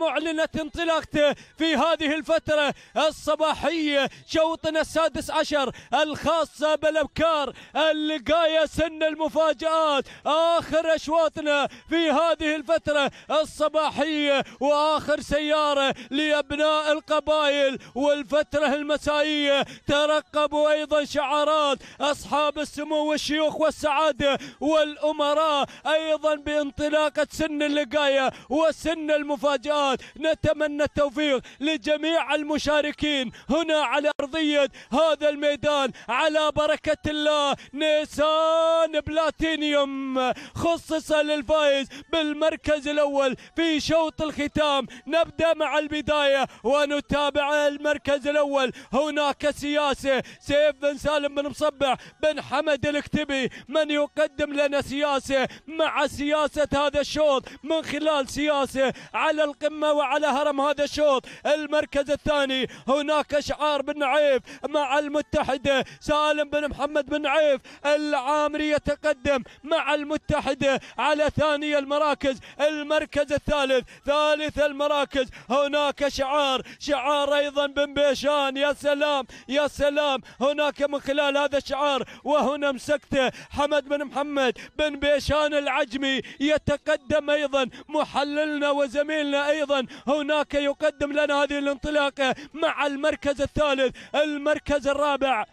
ومعلنة انطلاقته في هذه الفترة الصباحية، شوطنا السادس عشر الخاصة بالأبكار، اللقاية سن المفاجآت، آخر أشواطنا في هذه الفترة الصباحية وآخر سيارة لأبناء القبائل. والفترة المسائية ترقبوا أيضا شعارات أصحاب السمو والشيوخ والسعادة والأمراء أيضا بانطلاقة سن اللقاية وسن المفاجآت. نتمنى التوفيق لجميع المشاركين هنا على أرضية هذا الميدان على بركة الله. نيسان بلاتينيوم خصص للفائز بالمركز الأول في شوط الختام. نبدأ مع البداية ونتابع المركز الأول. هناك سياسة سيف بن سالم بن مصبح بن حمد الكتبي من يقدم لنا سياسة مع سياسة هذا الشوط من خلال سياسة على القمة وعلى هرم هذا الشوط. المركز الثاني هناك شعار بن عيف مع المتحدة سالم بن محمد بن عيف العامري يتقدم مع المتحدة على ثاني المراكز. المركز الثالث ثالث المراكز هناك شعار أيضا بن بيشان. يا سلام يا سلام، هناك من خلال هذا الشعار وهنا مسكته حمد بن محمد بن بيشان العجمي يتقدم أيضا محللنا وزميلنا أيضا هناك يقدم لنا هذه الانطلاقة مع المركز الثالث. المركز الرابع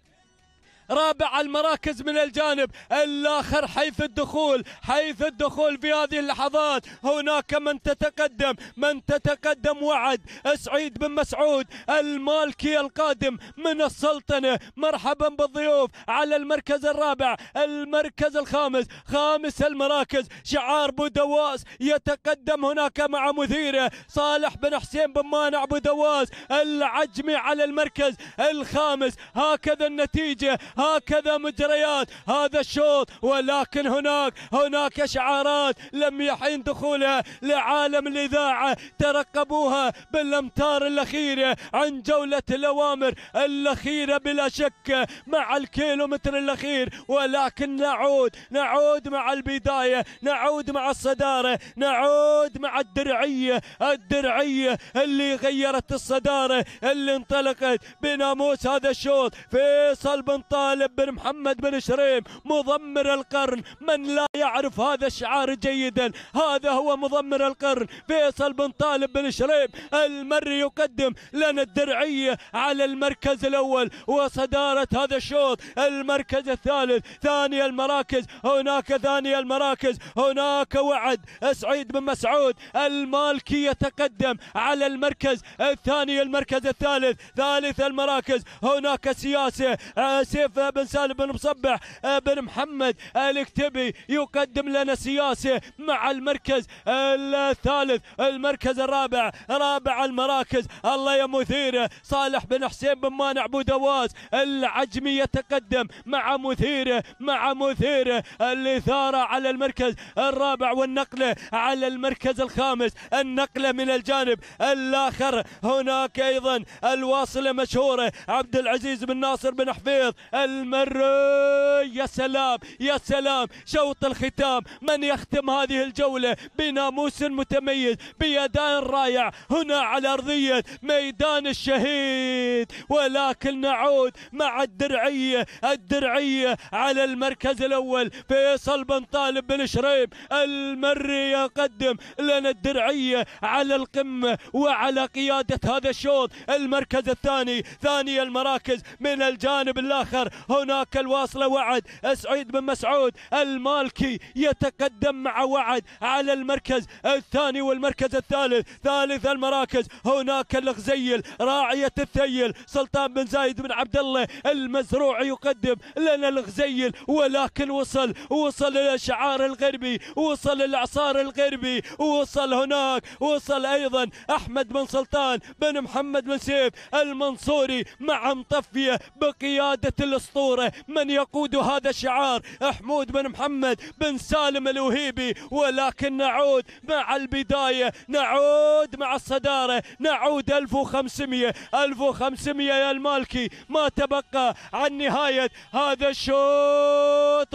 رابع المراكز من الجانب الآخر حيث الدخول في هذه اللحظات. هناك من تتقدم وعد سعيد بن مسعود المالكي القادم من السلطنة. مرحبا بالضيوف على المركز الرابع. المركز الخامس خامس المراكز شعار بودواس يتقدم هناك مع مثيره صالح بن حسين بن مانع بودواس العجمي على المركز الخامس. هكذا النتيجة، هكذا مجريات هذا الشوط. ولكن هناك شعارات لم يحين دخولها لعالم الإذاعة، ترقبوها بالأمتار الأخيرة عن جولة الأوامر الأخيرة بلا شك مع الكيلومتر الأخير. ولكن نعود مع البداية، نعود مع الصدارة، نعود مع الدرعية اللي غيرت الصدارة، اللي انطلقت بناموس هذا الشوط. فيصل بن طالب بن محمد بن شريم مضمر القرن. من لا يعرف هذا الشعار جيدا هذا هو مضمر القرن فيصل بن طالب بن شريم المري يقدم لنا الدرعية على المركز الأول وصدارة هذا الشوط. المركز الثالث ثاني المراكز هناك وعد سعيد بن مسعود المالكي يتقدم على المركز الثاني. المركز الثالث ثالث المراكز هناك سياسة سيف بن سالم بن مصبح بن محمد الكتبي يقدم لنا سياسة مع المركز الثالث. المركز الرابع رابع المراكز الله يا مثيره صالح بن حسين بن مانع بودواس العجمي يتقدم مع مثيره الإثارة على المركز الرابع والنقلة على المركز الخامس. النقلة من الجانب الآخر هناك أيضا الواصلة مشهورة عبد العزيز بن ناصر بن حفيظ المري. يا سلام يا سلام، شوط الختام من يختم هذه الجولة بناموس متميز بيدان رائع هنا على أرضية ميدان الشهيد. ولكن نعود مع الدرعية على المركز الأول. فيصل بن طالب بن شريم المري يقدم لنا الدرعية على القمة وعلى قيادة هذا الشوط. المركز الثاني ثاني المراكز من الجانب الآخر هناك الواصلة وعد سعيد بن مسعود المالكي يتقدم مع وعد على المركز الثاني. والمركز الثالث ثالث المراكز هناك الغزيل راعية الثيل سلطان بن زايد بن عبد الله المزروعي يقدم لنا الغزيل. ولكن وصل إلى الشعار الغربي، وصل الإعصار الغربي، وصل أيضا أحمد بن سلطان بن محمد بن سيف المنصوري مع مطفية بقيادة الأسطورة من يقود هذا الشعار حمود بن محمد بن سالم الوهيبي. ولكن نعود مع البداية، نعود مع الصدارة، نعود 1500 يا المالكي. ما تبقى عن نهاية هذا الشوط.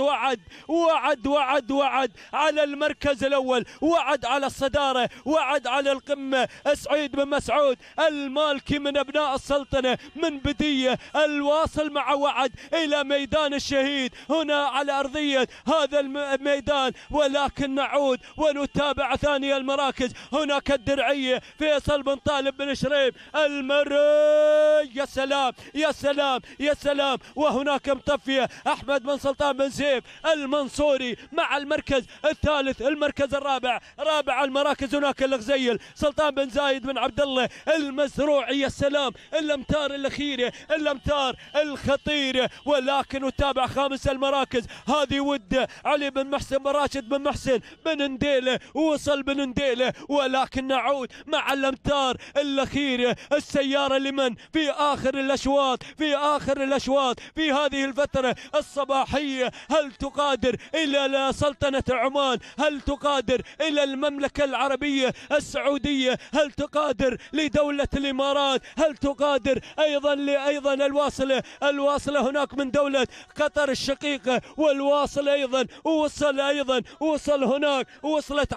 وعد على المركز الأول، وعد على الصدارة، وعد على القمة. سعيد بن مسعود المالكي من أبناء السلطنة من بدية، الواصل مع وعد إلى ميدان الشهيد هنا على أرضية هذا الميدان. ولكن نعود ونتابع ثاني المراكز. هناك الدرعية فيصل بن طالب بن شريب المري، يا سلام يا سلام يا سلام. وهناك مطفية أحمد بن سلطان بن سيف المنصوري مع المركز الثالث. المركز الرابع، رابع المراكز هناك الغزيل سلطان بن زايد بن عبد الله المزروعي. يا سلام، الامتار الاخيره، الامتار الخطيره. ولكن نتابع خامس المراكز. هذه ود علي بن محسن بن راشد بن محسن بن نديله، وصل بن نديله. ولكن نعود مع الامتار الاخيره. السياره لمن في اخر الاشواط، في اخر الاشواط في هذه الفتره الصباحيه. هل تقادر الى سلطنه عمان؟ هل تقادر الى المملكه العربيه السعوديه؟ هل تقادر لدوله الامارات؟ هل تقادر ايضا الواصله هناك من دوله قطر الشقيقه؟ والواصله ايضا وصل هناك، وصلت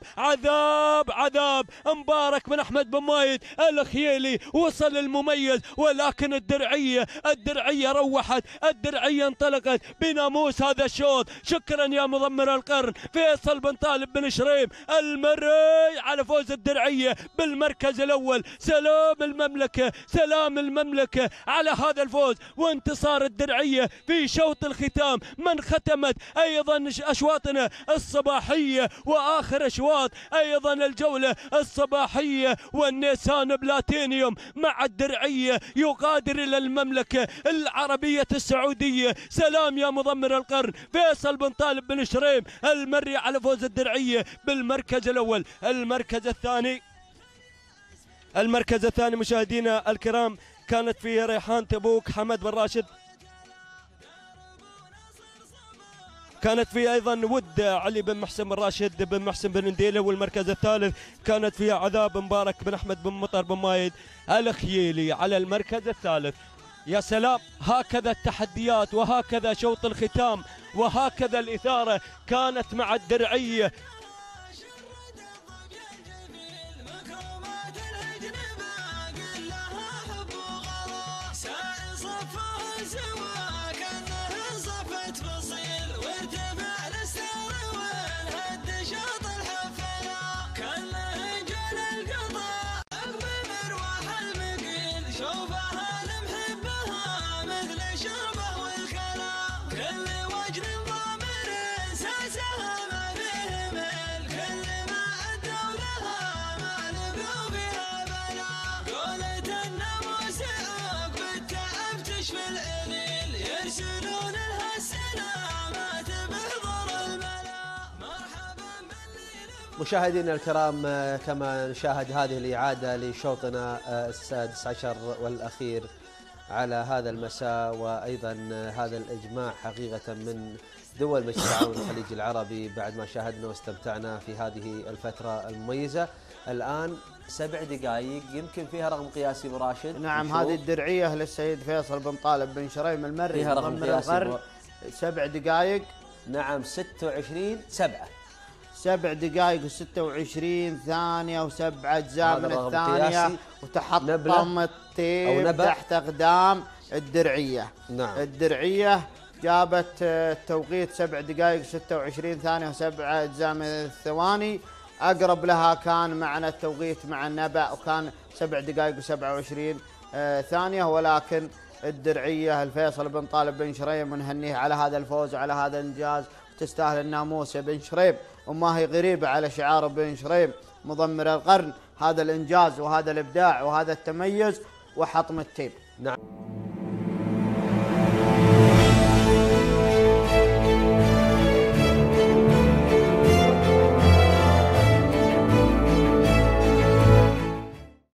عذاب مبارك بن احمد بن مايد الخيالي، وصل المميز. ولكن الدرعيه روحت، الدرعيه انطلقت بناموس هذا الشوط. شكرا يا مضمر القرن فيصل بن طالب بن شريم المري على فوز الدرعيه بالمركز الاول. سلام المملكه على هذا الفوز وانتصار الدرعيه في شوط الختام. من ختمت ايضا اشواطنا الصباحيه واخر اشواط ايضا الجوله الصباحيه. والنيسان بلاتينيوم مع الدرعيه يغادر الى المملكه العربيه السعوديه. سلام يا مضمر القرن فيصل بن طالب بن شريم المري على فوز الدرعيه بالمركز الاول. المركز الثاني مشاهدينا الكرام كانت فيه ريحان تبوك حمد بن راشد، كانت فيه ايضا ود علي بن محسن بن راشد بن محسن بن نديله. والمركز الثالث كانت فيه عذاب مبارك بن احمد بن مطر بن مايد الخيالي على المركز الثالث. يا سلام، هكذا التحديات وهكذا شوط الختام وهكذا الإثارة كانت مع الدرعية. مشاهدينا الكرام، كما نشاهد هذه الإعادة لشوطنا السادس عشر والأخير على هذا المساء، وأيضا هذا الإجماع حقيقة من دول مجلس التعاون الخليجي العربي بعد ما شاهدنا واستمتعنا في هذه الفترة المميزة. الآن 7 دقائق يمكن فيها رقم قياسي براشد. نعم، هذه الدرعية للسيد فيصل بن طالب بن شريم المري فيها رقم قياسي 7 دقائق. نعم 26-7. 7 دقائق و26 ثانية و7 أجزاء من الثانية، وتحطم التيب تحت أقدام الدرعية. نعم. الدرعية جابت التوقيت 7 دقائق و26 ثانية و7 أجزاء من الثواني. أقرب لها كان معنا التوقيت مع النبأ وكان 7 دقائق و27 ثانية، ولكن الدرعية الفيصل بن طالب بن شريم ونهنيه على هذا الفوز وعلى هذا الإنجاز، وتستاهل الناموس يا بن شريم، وما هي غريبة على شعار بن شريم مضمر القرن، هذا الإنجاز وهذا الإبداع وهذا التميز وحطم التيب. نعم.